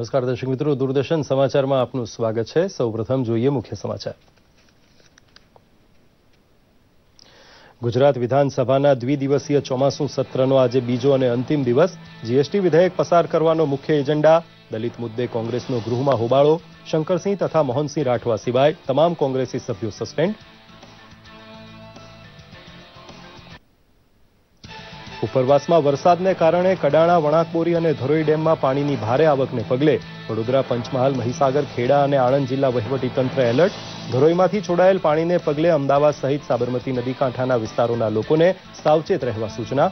નમસ્કાર દર્શક મિત્રો, દૂરદર્શન સમાચારમાં આપનું સ્વાગત છે। સૌપ્રથમ જોઈએ મુખ્ય સમાચાર। ગુજરાત વિધાનસભાના દ્વિદિવસીય ચોમાસુ સત્રનો આજે બીજો અને અંતિમ દિવસ। જીએસટી વિધેયક પસાર કરવાનો મુખ્ય એજન્ડા। દલિત મુદ્દે કોંગ્રેસનો ગૃહમાં હોબાળો। શંકરસિંહ તથા મોહનસિંહ રાઠવા સિવાય તમામ કોંગ્રેસી સભ્યો સસ્પેન્ડ। ઉપરવાસમાં વરસાદને કારણે કડાણા, વણાકબોરી અને ધરોઈ ડેમમાં પાણીની ભારે આવકને પગલે વડોદરા, પંચમહાલ, મહીસાગર, ખેડા અને આણંદ જિલ્લા વહીવટીતંત્ર એલર્ટ। ધરોઈમાંથી છોડાયેલ પાણીને પગલે અમદાવાદ સહિત સાબરમતી નદી કાંઠાના વિસ્તારોના લોકોને સાવચેત રહેવા સૂચના।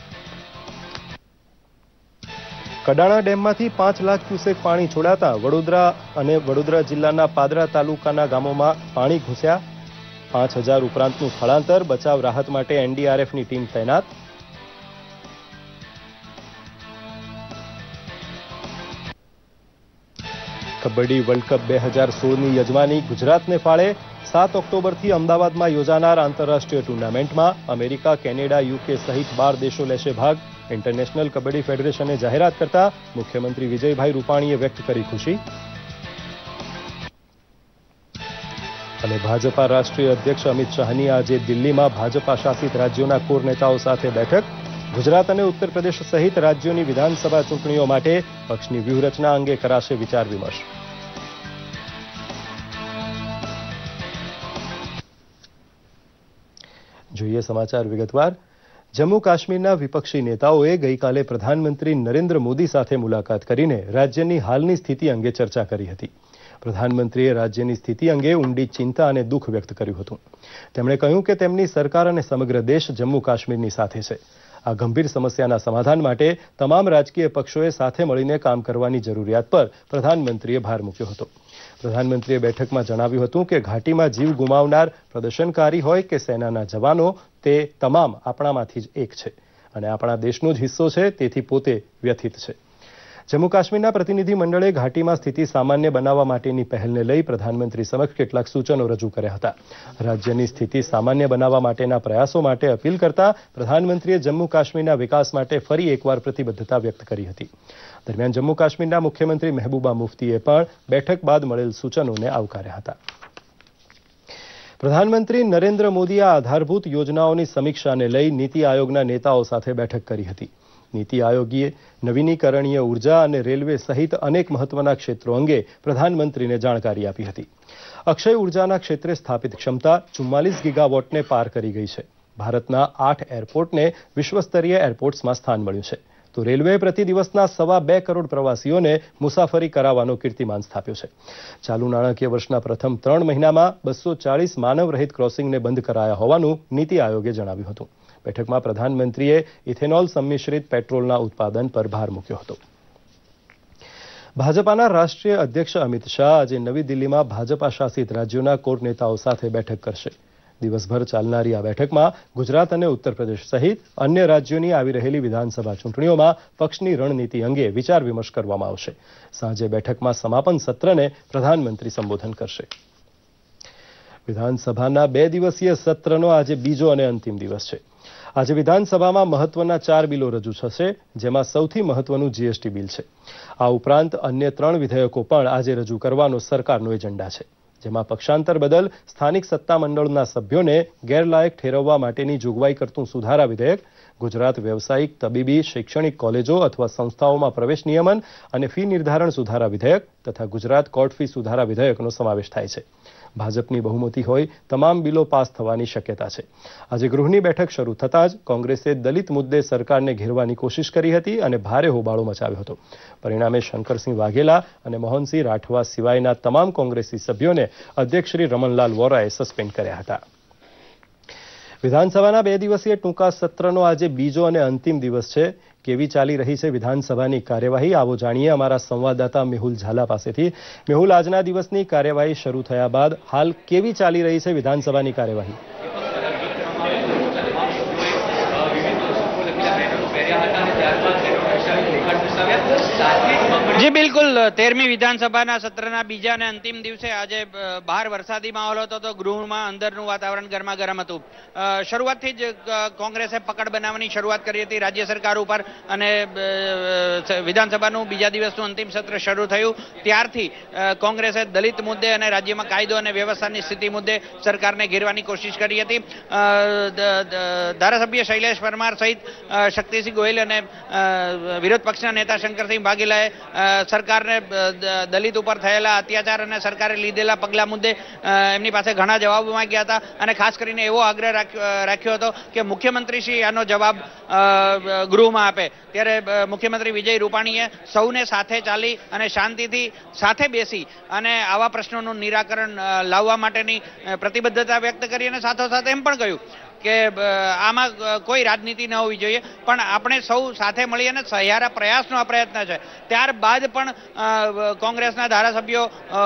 કડાણા ડેમમાંથી 5 લાખ ક્યુસેક પાણી છોડાતા વડોદરા જિલ્લાના પાદરા તાલુકાના ગામોમાં પાણી ઘૂસ્યા। 5000 ઉપરાંતનું સ્થળાંતર। બચાવ રાહત માટે એનડીઆરએફની ટીમ તૈનાત। કબડ્ડી વર્લ્ડ કપ 2016ની યજમાની ગુજરાતને ફાળે। 7 ઓક્ટોબરથી અમદાવાદમાં યોજાનાર આંતરરાષ્ટ્રીય ટુર્નામેન્ટમાં અમેરિકા, કેનેડા, યુકે સહિત 12 દેશો લેશે ભાગ। ઇન્ટરનેશનલ કબડ્ડી ફેડરેશને જાહેરાત કરતા મુખ્યમંત્રી વિજયભાઈ રૂપાણીએ વ્યક્ત કરી ખુશી। અને ભાજપા રાષ્ટ્રીય અધ્યક્ષ અમિત શાહની આજે દિલ્હીમાં ભાજપા શાસિત રાજ્યોના કોર નેતાઓ સાથે બેઠક। ગુજરાત અને ઉત્તર પ્રદેશ સહિત રાજ્યોની વિધાનસભા ચૂંટણીઓ માટે પક્ષની વ્યૂહરચના અંગે કરાશે વિચાર વિમર્શ। જોઈએ સમાચાર વિગતવાર। જમ્મુ કાશ્મીરના વિપક્ષી નેતાઓએ ગઈકાલે પ્રધાનમંત્રી નરેન્દ્ર મોદી સાથે મુલાકાત કરીને રાજ્યની હાલની સ્થિતિ અંગે ચર્ચા કરી હતી। પ્રધાનમંત્રીએ રાજ્યની સ્થિતિ અંગે ઊંડી ચિંતા અને દુઃખ વ્યક્ત કર્યું હતું। તેમણે કહ્યું કે તેમની સરકાર અને સમગ્ર દેશ જમ્મુ કાશ્મીરની સાથે છે। આ ગંભીર સમસ્યાના સમાધાન માટે તમામ રાજકીય પક્ષોએ સાથે મળીને કામ કરવાની જરૂરિયાત પર પ્રધાનમંત્રીએ ભાર મૂક્યો હતો। પ્રધાનમંત્રીએ બેઠકમાં જણાવ્યું હતું કે ઘાટીમાં જીવ ગુમાવનાર પ્રદર્શનકારી હોય કે સેનાના જવાનો, તે તમામ આપણામાંથી જ એક છે અને આપણા દેશનો જ હિસ્સો છે, તેથી પોતે વ્યથિત છે। જમ્મુ કાશ્મીરના પ્રતિનિધિ મંડળે ઘાટીમાં સ્થિતિ સામાન્ય બનાવવા માટેની પહેલને લઈ પ્રધાનમંત્રી સમક્ષ કેટલાક સૂચનો રજૂ કર્યા હતા। રાજ્યની સ્થિતિ સામાન્ય બનાવવા માટેના પ્રયાસો માટે અપીલ કરતા પ્રધાનમંત્રીએ જમ્મુ કાશ્મીરના વિકાસ માટે ફરી એકવાર પ્રતિબદ્ધતા વ્યક્ત કરી હતી। દરમિયાન જમ્મુ કાશ્મીરના મુખ્યમંત્રી મહેબૂબા મુફ્તીએ પણ બેઠક બાદ મળેલ સૂચનોને આવકાર્યા હતા। પ્રધાનમંત્રી નરેન્દ્ર મોદીએ આધારભૂત યોજનાઓની સમીક્ષાને લઈ નીતિ આયોગના નેતાઓ સાથે બેઠક કરી હતી। નીતિ આયોગે નવીનીકરણીય ઉર્જા અને રેલવે સહિત અનેક મહત્વના ક્ષેત્રો અંગે પ્રધાનમંત્રીને જાણકારી આપી હતી। અક્ષય ઉર્જાના ક્ષેત્રે સ્થાપિત ક્ષમતા 44 ગીગાવોટને પાર કરી ગઈ છે। ભારતના 8 એરપોર્ટને વિશ્વસ્તરીય એરપોર્ટ્સમાં સ્થાન મળ્યું છે, તો રેલવેએ પ્રતિ દિવસના 2.25 કરોડ પ્રવાસીઓને મુસાફરી કરાવવાનો કીર્તિમાન સ્થાપ્યો છે। ચાલુ નાણાકીય વર્ષના પ્રથમ 3 મહિનામાં 240 માનવ રહિત ક્રોસિંગને બંધ કરાયા હોવાનું નીતિ આયોગે જણાવ્યું હતું। બેઠકમાં પ્રધાનમંત્રીએ ઇથેનોલ સંમિશ્રિત પેટ્રોલના ઉત્પાદન પર ભાર મૂક્યો હતો। ભાજપાના રાષ્ટ્રીય અધ્યક્ષ અમિત શાહ આજે નવી દિલ્હીમાં ભાજપા શાસિત રાજ્યોના કોર નેતાઓ સાથે બેઠક કરશે। દિવસભર ચાલનારી આ બેઠકમાં ગુજરાત અને ઉત્તર પ્રદેશ સહિત અન્ય રાજ્યોની આવી રહેલી વિધાનસભા ચૂંટણીઓમાં પક્ષની રણનીતિ અંગે વિચાર વિમર્શ કરવામાં આવશે। સાંજે બેઠકમાં સમાપન સત્રને પ્રધાનમંત્રી સંબોધન કરશે। વિધાનસભાના 2 દિવસીય સત્રનો આજે બીજો અને અંતિમ દિવસ છે। આજે વિધાનસભામાં મહત્વના 4 બિલો રજૂ થશે, જેમાં સૌથી મહત્વનું જીએસટી બિલ છે। આ ઉપરાંત અન્ય 3 વિધેયકો પણ આજે રજૂ કરવાનો સરકારનો એજન્ડા છે, જેમાં પક્ષાંતર બદલ સ્થાનિક સત્તામંડળના સભ્યોને ગેરલાયક ઠેરવવા માટેની જોગવાઈ કરતું સુધારા વિધેયક, ગુજરાત વ્યવસાયિક, તબીબી, શૈક્ષણિક કોલેજો અથવા સંસ્થાઓમાં પ્રવેશ નિયમન અને ફી નિર્ધારણ સુધારા વિધેયક તથા ગુજરાત કોર્ટ ફી સુધારા વિધેયકનો સમાવેશ થાય છે। ભાજપની બહુમતી હોય તમામ બિલો પાસ થવાની શક્યતા છે। આજે ગૃહની બેઠક શરૂ થતાં જ કોંગ્રેસે દલિત મુદ્દે સરકારને ઘેરવાની કોશિશ કરી હતી અને ભારે હોબાળો મચાવ્યો હતો। પરિણામે શંકરસિંહ વાઘેલા અને મોહનસિંહ રાઠવા સિવાયના તમામ કોંગ્રેસી સભ્યોને અધ્યક્ષ શ્રી રમણલાલ વોરાએ સસ્પેન્ડ કર્યા હતા। વિધાનસભાના 2 દિવસીય ટૂંકા સત્રનો આજે બીજો અને અંતિમ દિવસ છે। કેવી ચાલી રહી છે વિધાનસભાની કાર્યવાહી, આવો જાણીએ અમારા સંવાદદાતા મેહુલ ઝાલા પાસેથી। મેહુલ, આજના દિવસની કાર્યવાહી શરૂ થયા બાદ હાલ કેવી ચાલી રહી છે વિધાનસભાની કાર્યવાહી? જી બિલકુલ 13મી વિધાનસભાના સત્રના બીજા અને અંતિમ દિવસે આજે બહાર વરસાદી માહોલ હતો તો ગૃહમાં અંદરનું વાતાવરણ ગરમાગરમ હતું. શરૂઆતથી જ કોંગ્રેસે પકડ બનાવવાની શરૂઆત કરી હતી રાજ્ય સરકાર ઉપર અને વિધાનસભાનું બીજા દિવસનું અંતિમ સત્ર શરૂ થયું ત્યારથી કોંગ્રેસે દલિત મુદ્દે અને રાજ્યમાં કાયદો અને વ્યવસ્થાની સ્થિતિ મુદ્દે સરકારને ઘેરવાની કોશિશ કરી હતી. ધારાસભ્ય શૈલેષ પરમાર સહિત શક્તિસિંહ ગોહિલ અને વિરોધ પક્ષના નેતા શંકરસિંહ વાઘેલાએ સરકારને દલિત ઉપર થયેલા અત્યાચાર અને સરકારે લીધેલા પગલા મુદ્દે એમની પાસે ઘણા જવાબો માંગ્યા હતા અને ખાસ કરીને એવો આગ્રહ રાખ્યો હતો કે મુખ્યમંત્રીશ્રી આનો જવાબ ગૃહમાં આપે. ત્યારે મુખ્યમંત્રી વિજય રૂપાણીએ સૌને સાથે ચાલી અને શાંતિથી સાથે બેસી અને આવા પ્રશ્નોનું નિરાકરણ લાવવા માટેની પ્રતિબદ્ધતા વ્યક્ત કરી અને સાથોસાથ એમ પણ કહ્યું કે આમાં કોઈ રાજનીતિ ન હોવી જોઈએ પણ આપણે સૌ સાથે મળી અને સહિયારા પ્રયાસનો આ પ્રયત્ન છે. ત્યારબાદ પણ કોંગ્રેસના ધારાસભ્યો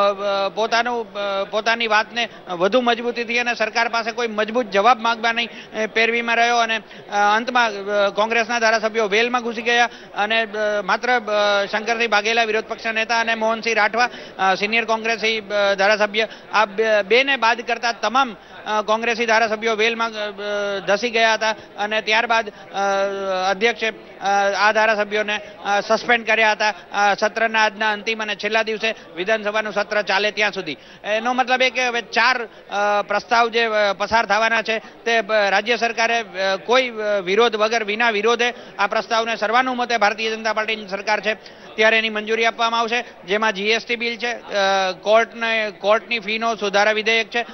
પોતાની વાતને વધુ મજબૂતીથી અને સરકાર પાસે કોઈ મજબૂત જવાબ માંગવાની પેરવીમાં રહ્યો અને અંતમાં કોંગ્રેસના ધારાસભ્યો વેલમાં ઘૂસી ગયા અને માત્ર શંકરસિંહ વાઘેલા વિરોધ પક્ષના નેતા અને મોહનસિંહ રાઠવા સિનિયર કોંગ્રેસી ધારાસભ્ય આ બેને બાદ કરતા તમામ કોંગ્રેસી ધારાસભ્યો વેલમાં ધસી ગયા હતા અને ત્યારબાદ અધ્યક્ષે આ ધારાસભ્યોને સસ્પેન્ડ કર્યા હતા સત્રના આજના અંતિમ અને છેલ્લા દિવસે વિધાનસભાનું સત્ર ચાલે ત્યાં સુધી. એનો મતલબ એ કે હવે 4 પ્રસ્તાવ જે પસાર થવાના છે તે રાજ્ય સરકારે કોઈ વિરોધ વગર વિના વિરોધે આ પ્રસ્તાવને સર્વાનુમતે ભારતીય જનતા પાર્ટીની સરકાર છે ત્યારે એની મંજૂરી આપવામાં આવશે. જેમાં જીએસટી બિલ છે, કોર્ટની ફીનો સુધારા વિધેયક છે,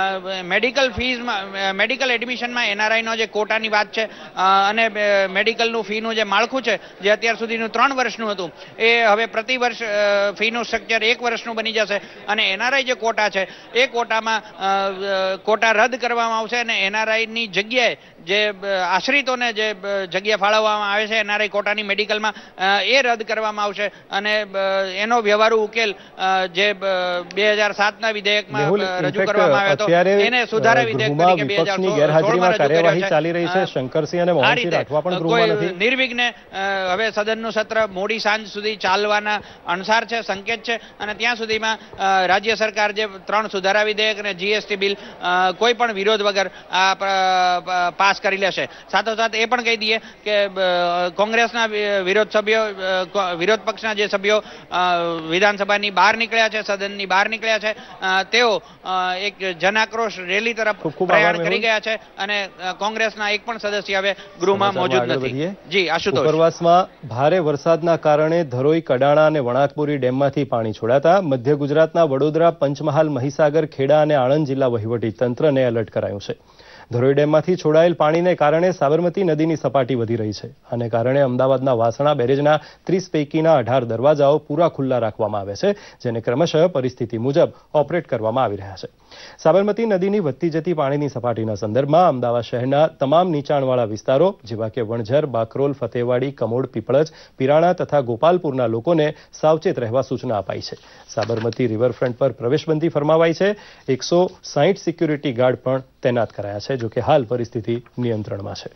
મેડિકલ એડમિશનમાં એનઆરઆઈનો જે કોટાની વાત છે અને મેડિકલનું ફીનું જે માળખું છે જે અત્યાર સુધીનું 3 વર્ષનું હતું એ હવે પ્રતિ વર્ષ ફીનું સ્ટ્રક્ચર 1 વર્ષનું બની જશે અને એનઆરઆઈ જે કોટા છે એ કોટા રદ કરવામાં આવશે અને એનઆરઆઈની જગ્યાએ જે આશ્રિતોને જે જગ્યા ફાળવવામાં આવે છે એનઆરઆઈ કોટાની મેડિકલમાં એ રદ કરવામાં આવશે અને એનો વ્યવહારુ ઉકેલ જે 2007ના વિધેયકમાં રજૂ કરવામાં આવ્યો હતો એને સુધારા વિધેયક તરીકે 2016માં કાર્યવાહી ચાલી રહી છે. શંકરસિંહ અને મોહનસિંહ રાઠવા પણ ગૃહમાં નથી. નિર્વિઘ્ને હવે સદનનું સત્ર મોડી સાંજ સુધી ચાલવાના અણસાર છે, સંકેત છે અને ત્યાં સુધીમાં રાજ્ય સરકાર જે 3 સુધારા વિધેયક અને જીએસટી બિલ કોઈ પણ વિરોધ વગર પાસ કરી લેશે. સાથોસાથ એ પણ કહી દઈએ કે કોંગ્રેસના વિરોધ પક્ષના જે સભ્યો વિધાનસભાની બહાર નીકળ્યા છે, સદનની બહાર નીકળ્યા છે, તેઓ એક જનાક્રોશ રેલી તરફ પ્રયાણ કરી ગયા છે અને કોંગ્રેસના એક પણ સદસ્ય હવે ગૃહમાં મોજૂદ નથી. જી આશુતોષ. ઉપરવાસમાં ભારે વરસાદના કારણે ધરોઈ, કડાણા અને વણાકપુરી ડેમમાંથી પાણી છોડાતા મધ્ય ગુજરાતના વડોદરા, પંચમહાલ, મહીસાગર, ખેડા અને આણંદ જિલ્લા વહીવટી તંત્રને એલર્ટ કરાયું છે. ધરોઈ ડેમમાંથી છોડાયેલ પાણીને કારણે સાબરમતી નદીની સપાટી વધી રહી છે અને કારણે અમદાવાદના વાસણા બેરેજના 30 પૈકીના 18 દરવાજાઓ પૂરા ખુલ્લા રાખવામાં આવે છે જેને ક્રમશઃ પરિસ્થિતિ મુજબ ઓપરેટ કરવામાં આવી રહ્યા છે. સાબરમતી નદીની વધતી જતી પાણીની સપાટીના સંદર્ભમાં અમદાવાદ શહેરના તમામ નીચાણવાળા વિસ્તારો જેવા કે વણઝર, બાકરોલ, ફતેવાડી, કમોડ, પીપળજ, પિરાણા તથા ગોપાલપુરના લોકોને સાવચેત રહેવા સૂચના અપાઈ છે. સાબરમતી રિવરફ્રન્ટ પર પ્રવેશબંધી ફરમાવાઈ છે. 160 સિક્યુરિટી ગાર્ડ પણ તૈનાત કરાયા છે. જોકે હાલ પરિસ્થિતિ નિયંત્રણમાં છે.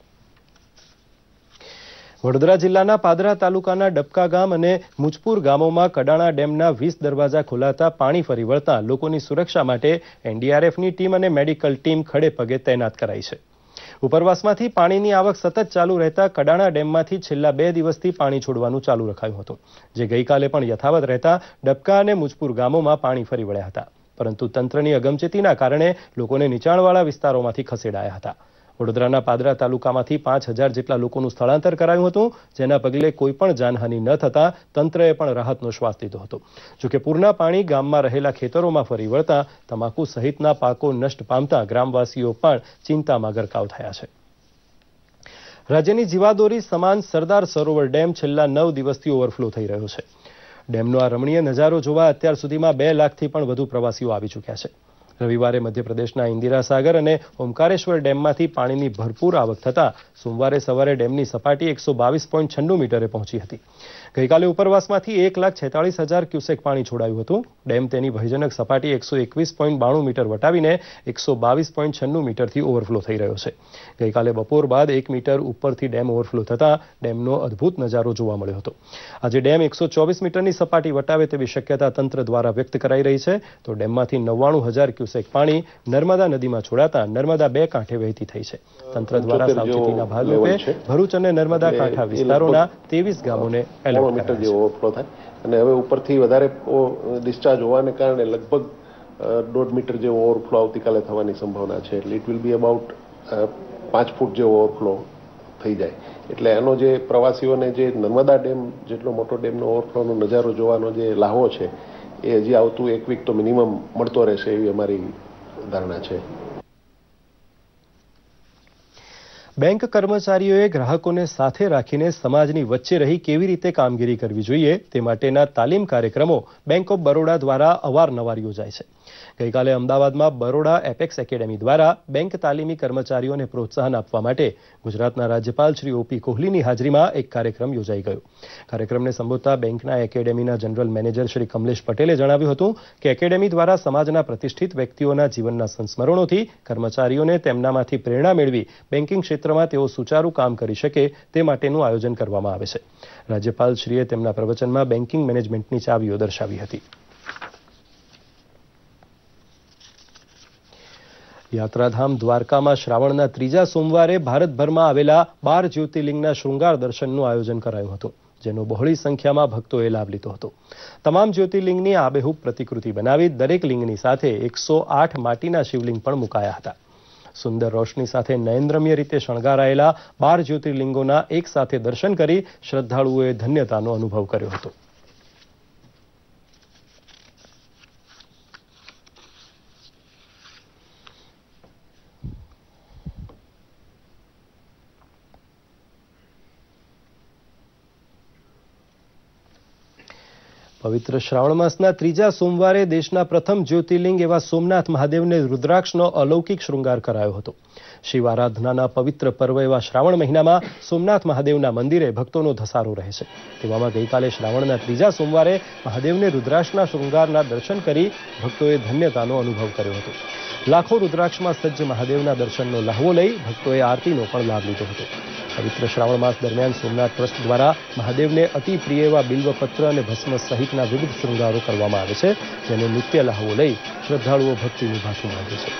વડોદરા જિલ્લાના પાદરા તાલુકાના ડબકા ગામ અને મુજપુર ગામોમાં કડાણા ડેમના 20 દરવાજા ખોલાતા પાણી ફરી વળતા લોકોની સુરક્ષા માટે એનડીઆરએફની ટીમ અને મેડિકલ ટીમ ખડે પગે તૈનાત કરાઈ છે. ઉપરવાસમાંથી પાણીની આવક સતત ચાલુ રહેતા કડાણા ડેમમાંથી છેલ્લા 2 દિવસથી પાણી છોડવાનું ચાલુ રખાયું હતું જે ગઈકાલે પણ યથાવત રહેતા ડબકા અને મુજપુર ગામોમાં પાણી ફરી વળ્યા હતા પરંતુ તંત્રની અગમચેતીના કારણે લોકોને નીચાણવાળા વિસ્તારોમાંથી ખસેડાયા હતા. વડોદરાના પાદરા તાલુકામાંથી 5000 જેટલા લોકોનું સ્થળાંતર કરાયું હતું જેના પગલે કોઈ પણ જાનહાનિ ન થતા તંત્રએ પણ રાહતનો શ્વાસ લીધો હતો. જોકે પૂરના પાણી ગામમાં રહેલા ખેતરોમાં ફરી વળતા તમાકુ સહિતના પાકો નષ્ટ પામતા ગ્રામવાસીઓ પણ ચિંતામાં ગરકાવ થયા છે. રાજ્યની જીવાદોરી સમાન સરદાર સરોવર ડેમ છેલ્લા 9 દિવસથી ઓવરફ્લો થઈ રહ્યો છે. ડેમનો આ રમણીય નજારો જોવા અત્યાર સુધીમાં 2 લાખથી પણ વધુ પ્રવાસીઓ આવી ચૂક્યા છે. રવિવારે મધ્યપ્રદેશના ઇન્દિરા સાગર અને ઓમકારેશ્વર ડેમમાંથી પાણીની ભરપૂર આવક થતાં સોમવારે સવારે ડેમની સપાટી 122.96 મીટરે પહોંચી હતી. ગઈકાલે ઉપરવાસમાંથી 1,46,000 ક્યુસેક પાણી છોડાયું હતું. ડેમ તેની ભયજનક સપાટી 121.92 મીટર વટાવીને 122.96 મીટરથી ઓવરફ્લો થઈ રહ્યો છે. ગઈકાલે બપોર બાદ 1 મીટર ઉપરથી ડેમ ઓવરફ્લો થતાં ડેમનો અદ્ભુત નજારો જોવા મળ્યો હતો. આજે ડેમ 124 મીટરની સપાટી વટાવે તેવી શક્યતા તંત્ર દ્વારા વ્યક્ત કરાઈ રહી છે. તો ડેમમાંથી 99,000 ક્યુસેક પાણી નર્મદા નદીમાં છોડાતા નર્મદા બે કાંઠે વહેતી થઈ છે. તંત્ર દ્વારા સાવચેતીના ભાગરૂપે ભરૂચ અને નર્મદા કાંઠા વિસ્તારોના 23 ગામોને એલર્ટ કરાયા છે. ઓવરફ્લો થાય અને હવે ઉપરથી વધારે ડિસ્ચાર્જ હોવાને કારણે લગભગ 1.5 મીટર જેવો ઓવરફ્લો આવતીકાલે થવાની સંભાવના છે. એટલે it will be about 5 foot જેવો ઓવરફ્લો થઈ જાય. એટલે એનો જે પ્રવાસીઓને જે નર્મદા ડેમ જેટલો મોટો ડેમનો ઓવરફ્લોનો નજારો જોવાનો જે લાહવો છે એ હજી આવતું 1 વીક તો મિનિમમ મળતો રહેશે એવી અમારી ધારણા છે. બેંક કર્મચારીઓએ ગ્રાહકોને સાથે રાખીને સમાજની વચ્ચે રહી કેવી રીતે કામગીરી કરવી જોઈએ તે માટેના તાલીમ કાર્યક્રમો બેંક ઓફ બરોડા દ્વારા અવારનવાર યોજાય છે. ગઈકાલે અમદાવાદમાં બરોડા એપેક્સ એકેડેમી દ્વારા બેંક તાલીમી કર્મચારીઓને પ્રોત્સાહન આપવા માટે ગુજરાતના રાજ્યપાલ શ્રી ઓપી કોહલીની હાજરીમાં એક કાર્યક્રમ યોજાઈ ગયો. કાર્યક્રમને સંબોધતા બેંકના એકેડેમીના જનરલ મેનેજર શ્રી કમલેશ પટેલે જણાવ્યું હતું કે એકેડેમી દ્વારા સમાજના પ્રતિષ્ઠિત વ્યક્તિઓના જીવનના સંસ્મરણોથી કર્મચારીઓને તેમનામાંથી પ્રેરણા મેળવી બેન્કિંગ ક્ષેત્રમાં તેઓ સુચારું કામ કરી શકે તે માટેનું આયોજન કરવામાં આવે છે. રાજ્યપાલશ્રીએ તેમના પ્રવચનમાં બેન્કિંગ મેનેજમેન્ટની ચાવીઓ દર્શાવી હતી. યાત્રાધામ દ્વારકામાં શ્રાવણના 3જા સોમવારે ભારતભરમાં આવેલા 12 જ્યોતિર્લિંગના શૃંગાર દર્શનનું આયોજન કરાયું હતું, જેનો બહોળી સંખ્યામાં ભક્તોએ લાભ લીધો હતો. તમામ જ્યોતિર્લિંગની આબેહૂબ પ્રતિકૃતિ બનાવી દરેક લિંગની સાથે 108 માટીના શિવલિંગ પણ મુકાયા હતા. સુંદર રોશની સાથે નયનરમ્ય રીતે શણગારાયેલા 12 જ્યોતિર્લિંગોના એક સાથે દર્શન કરી શ્રદ્ધાળુઓએ ધન્યતાનો અનુભવ કર્યો હતો. પવિત્ર શ્રાવણ માસના 3જા સોમવારે દેશના પ્રથમ જ્યોતિર્લિંગ એવા સોમનાથ મહાદેવને રુદ્રાક્ષનો અલૌકિક શૃંગાર કરાયો હતો. શિવ આરાધનાના પવિત્ર પર્વ એવા શ્રાવણ મહિનામાં સોમનાથ મહાદેવના મંદિરે ભક્તોનો ધસારો રહે છે. તેવામાં ગઈકાલે શ્રાવણના 3જા સોમવારે મહાદેવને રુદ્રાક્ષના શૃંગારના દર્શન કરી ભક્તોએ ધન્યતાનો અનુભવ કર્યો હતો. લાખો રુદ્રાક્ષમાં સજ્જ મહાદેવના દર્શનનો લહાવો લઈ ભક્તોએ આરતીનો પણ લાભ લીધો હતો. પવિત્ર શ્રાવણ માસ દરમિયાન સોમનાથ ટ્રસ્ટ દ્વારા મહાદેવને અતિ પ્રિય એવા બિલ્વપત્ર અને ભસ્મ સહિતના વિવિધ શૃંગારો કરવામાં આવે છે, જેનો નિત્ય લહાવો લઈ શ્રદ્ધાળુઓ ભક્તિની ભાથું માંગે છે.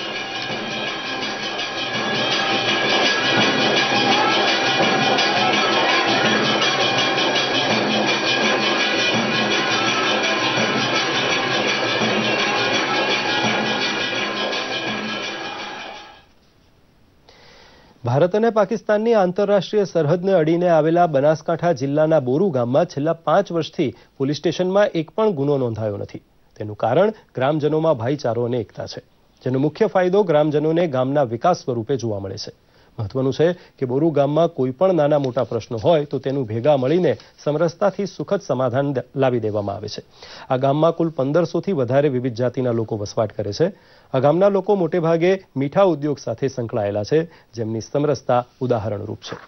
ભારત અને પાકિસ્તાનની આંતરરાષ્ટ્રીય સરહદને અડીને આવેલા બનાસકાંઠા જિલ્લાના બોરુ ગામમાં છેલ્લા 5 વર્ષથી પોલીસ સ્ટેશનમાં એક પણ ગુનો નોંધાયો નથી. તેનું કારણ ગ્રામજનોમાં ભાઈચારો અને એકતા છે, જેનો મુખ્ય ફાયદો ગ્રામજનોને ગામના વિકાસ સ્વરૂપે જોવા મળે છે. મહત્વનું છે કે બોરુ ગામમાં કોઈ પણ નાના મોટા પ્રશ્નો હોય તો તેનું ભેગા મળીને સમરસતાથી સુખદ સમાધાન લાવી દેવામાં આવે છે. આ ગામમાં કુલ 1500થી વધારે વિવિધ જાતિના લોકો વસવાટ કરે છે. આ ગામના લોકો મોટેભાગે મીઠા ઉદ્યોગ સાથે સંકળાયેલા છે, જેમની સમરસતા ઉદાહરણરૂપ છે.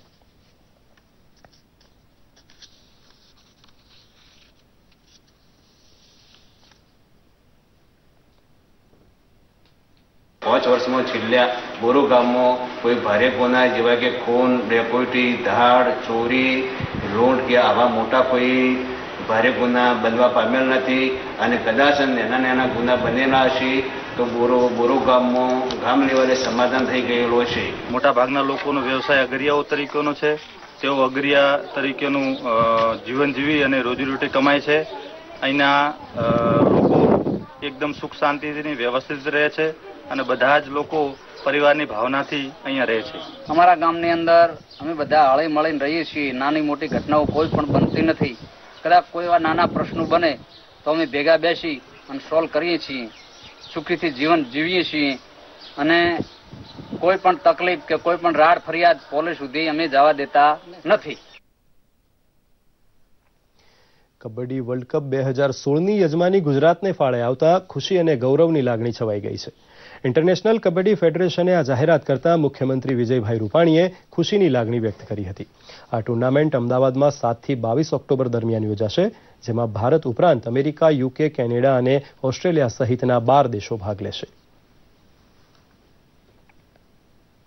પાંચ વર્ષમાં છેલ્લા બોરુ ગામમાં કોઈ ભારે ગુના જેવા કે ખૂન, ડેકોઇટી, ધાડ, ચોરી, લૂંટ કે આવા મોટા કોઈ ભારે ગુના બનવા પામેલ નથી. અને કદાચ નાના ગુના બનેલા હશે તો બોરુ ગામમાં ગામ લેવલે સમાધાન થઈ ગયેલો છે. મોટા ભાગના લોકોનો વ્યવસાય અગરિયાઓ તરીકેનો છે. તેઓ અગરિયા તરીકેનું જીવન જીવી અને રોજીરોટી કમાય છે. અહીંના લોકો એકદમ સુખ શાંતિથી વ્યવસ્થિત રહે છે અને બધા જ લોકો પરિવારની ભાવનાથી અહીંયા રહે છે. અમારા ગામની અંદર અમે બધા હળી મળીને રહીએ છીએ. નાની મોટી ઘટનાઓ કોઈ પણ બનતી નથી. કદાચ કોઈ એવા નાના પ્રશ્નો બને તો અમે ભેગા બેસી અને સોલ્વ કરીએ છીએ. સુખીથી જીવન જીવીએ છીએ અને કોઈ પણ તકલીફ કે કોઈ પણ રાડ ફરિયાદ પોલીસ સુધી અમે જવા દેતા નથી. કબડ્ડી વર્લ્ડ કપ 2016ની યજમાની ગુજરાતને ફાળે આવતા ખુશી અને ગૌરવની લાગણી છવાઈ ગઈ છે. ઇન્ટરનેશનલ કબડ્ડી ફેડરેશને આ જાહેરાત કરતા મુખ્યમંત્રી વિજયભાઈ રૂપાણીએ ખુશીની લાગણી વ્યક્ત કરી હતી. આ ટુર્નામેન્ટ અમદાવાદમાં 7 થી 22 ઓક્ટોબર દરમિયાન યોજાશે, જેમાં ભારત ઉપરાંત અમેરિકા, યુકે, કેનેડા અને ઓસ્ટ્રેલિયા સહિતના 12 દેશો ભાગ લેશે.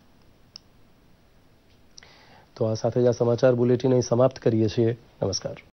તો આ સાથે જ આ સમાચાર બુલેટિન અહીં સમાપ્ત કરીએ છીએ. નમસ્કાર.